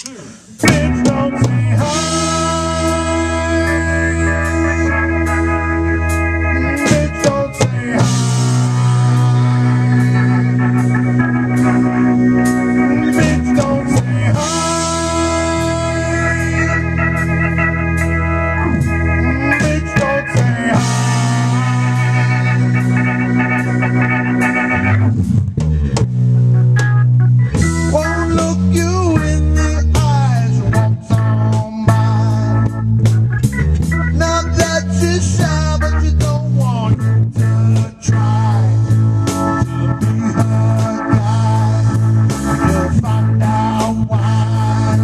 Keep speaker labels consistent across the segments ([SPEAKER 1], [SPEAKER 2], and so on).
[SPEAKER 1] Bitch, don't say hi. Bitch, don't say hi. Bitch, don't say hi. Bitch, don't say hi. Won't look you in the eyes, walks on by. Not that you're shy, but you don't want to try to be her guy. You'll find out why.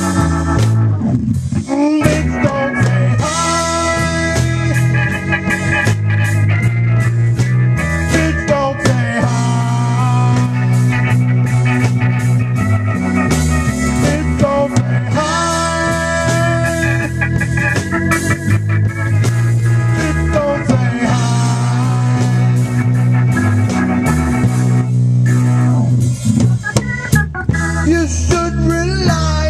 [SPEAKER 1] Bitch, don't say hi. Bitch, don't say hi. Bitch, don't say hi. Bitch, don't say hi. You should rely